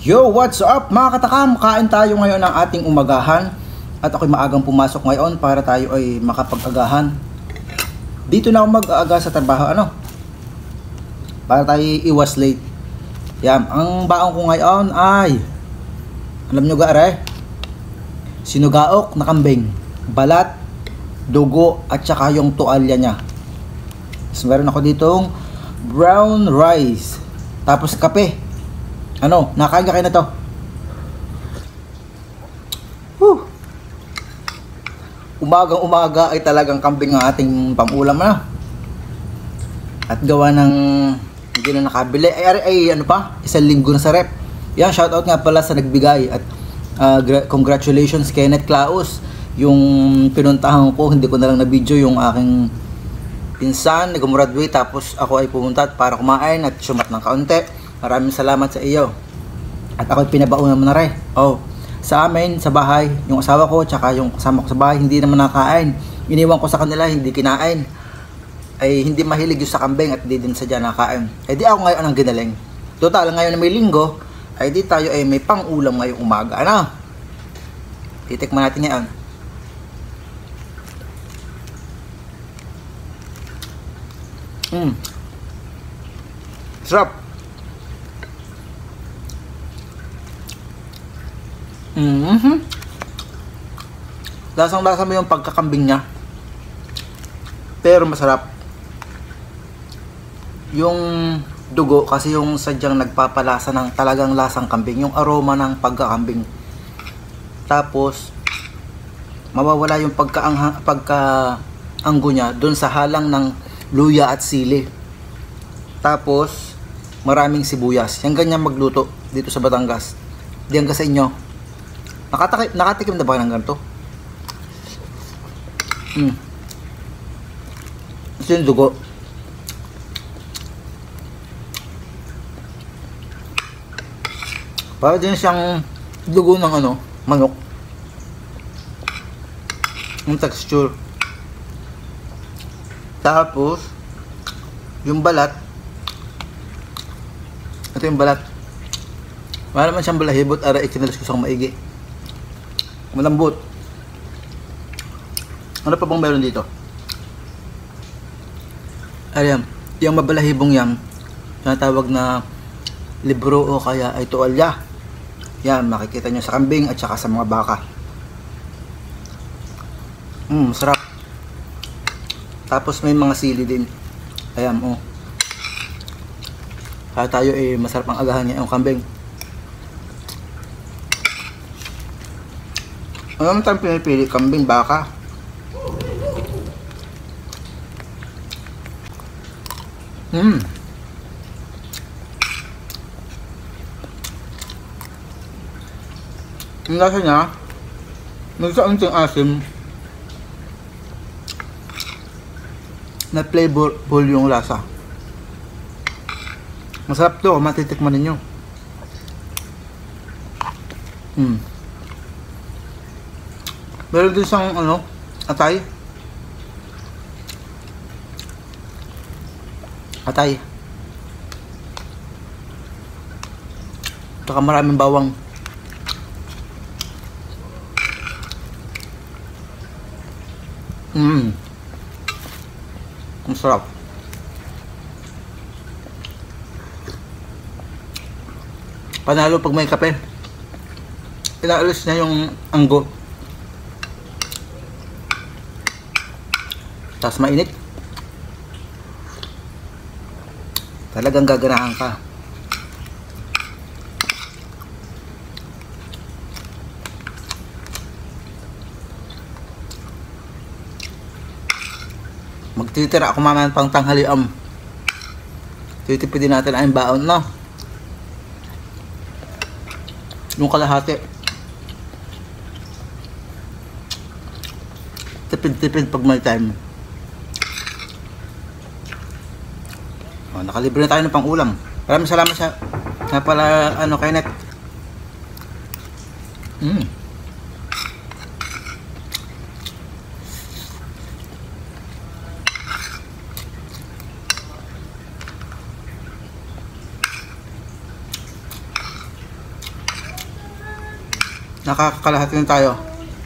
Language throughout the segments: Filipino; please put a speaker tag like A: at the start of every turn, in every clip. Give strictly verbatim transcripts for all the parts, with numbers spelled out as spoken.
A: Yo, what's up mga katakam? Kain tayo ngayon ng ating umagahan. At ako'y maagang pumasok ngayon para tayo ay makapag-agahan. Dito na ako mag-aaga sa trabaho, ano? Para tayo iwas late. Yan, ang baon ko ngayon ay, alam nyo gare, sinugaok na kambing, balat, dugo at saka yung tuwalya niya. So, meron ako ditong brown rice, tapos kape. Ano, nakain ka kayo na to? Whew. Umagang umaga ay talagang kambing ang ating pamulam na. At gawa ng hindi na nakabili ay, ay, ay ano pa, isang linggo na sa rep. Yan, shoutout nga pala sa nagbigay. At uh, congratulations Kenneth Claus. Yung pinuntahan ko, hindi ko na lang na video yung aking pinsan, nag-graduate, tapos ako ay pumunta para kumain at sumat ng kaunti. Maraming salamat sa iyo. At ako'y pinabaunan mo na rin. Oh, sa amin, sa bahay, yung asawa ko, tsaka yung kasama ko sa bahay, hindi naman nakain. Iniwan ko sa kanila, hindi kinain. Ay hindi mahilig yung sa kambing at hindi din sadya nakain. Ay di ako ngayon ang ginaling. Total, ngayon na may linggo, ay di tayo ay may pang-ulam ngayong umaga. Ano? Titikman natin ngayon. Hmm. Sarap. Mm-hmm. Lasang-lasa mo yung pagkakambing niya. Pero masarap. Yung dugo kasi yung sadyang nagpapalasa ng talagang lasang kambing, yung aroma ng pagkakambing. Tapos mawawala yung pagkaangha, pagkaanggo niya doon sa halang ng luya at sili. Tapos maraming sibuyas. Yung ganyan magluto dito sa Batangas. Diyan ka sa inyo. Nakatikim, nakatikim na ba ng ganito? Hmm. Ito yung dugo. Para din siyang dugo ng ano, manok. Yung texture. Tapos yung balat. Ito yung balat. Wala naman siyang balahibot, ara ikinalas ko sa maigi. Malambot. Ano pa bang meron dito? Ayan, yung mabalahibong yan, tinatawag na libro o kaya ay tuwalya. Yan, makikita nyo sa kambing at saka sa mga baka. Mmm, sarap. Tapos may mga sili din. Ayan, oh. Kaya tayo eh, masarap ang agahan niya yung kambing. Ano naman tayong pinipili? Kambing, baka? Hmm. Ang lasa niya, nagsaunting asim na flavorful yung lasa. Masarap to, matitikman ninyo. Hmm. Meron din siyang ano, atay. Atay. Saka maraming bawang. Mmm. Ang sarap. Panalo pag may kape. Inaalis niya yung anggo. Tapos mainit. Talagang gaganahan ka. Magtitira ako mamaya pang tanghalian. Titipidin natin ang baon, no? Yung kalahati. Tipid-tipid pag may time. Oh, nakalibre na tayo ng pang-ulam. Maraming salamat sa nga pala ano Kenneth. Mm. Nakakalahati na tayo.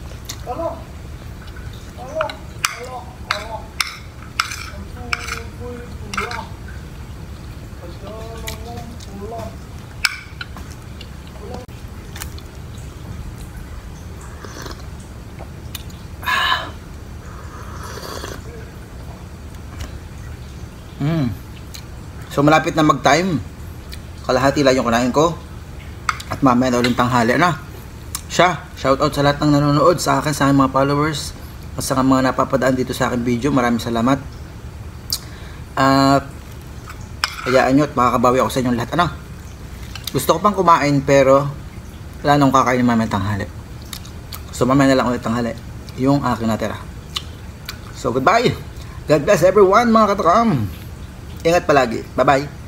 A: Mm. So malapit na mag-time. Kalahati lang yung kinain ko. At mamaya na ulit tanghali na. Siya, shoutout sa lahat ng nanonood sa akin, sa aking mga followers, at sa mga napapadaan dito sa aking video. Maraming salamat. At uh, hayaan nyo at makakabawi ako sa inyong lahat. Ano? Gusto ko pang kumain pero wala nang kakain mamaya tanghali. So mamaya na lang ulit tanghali yung aking natira. So goodbye. God bless everyone mga katakam. Ingat palagi. Bye-bye.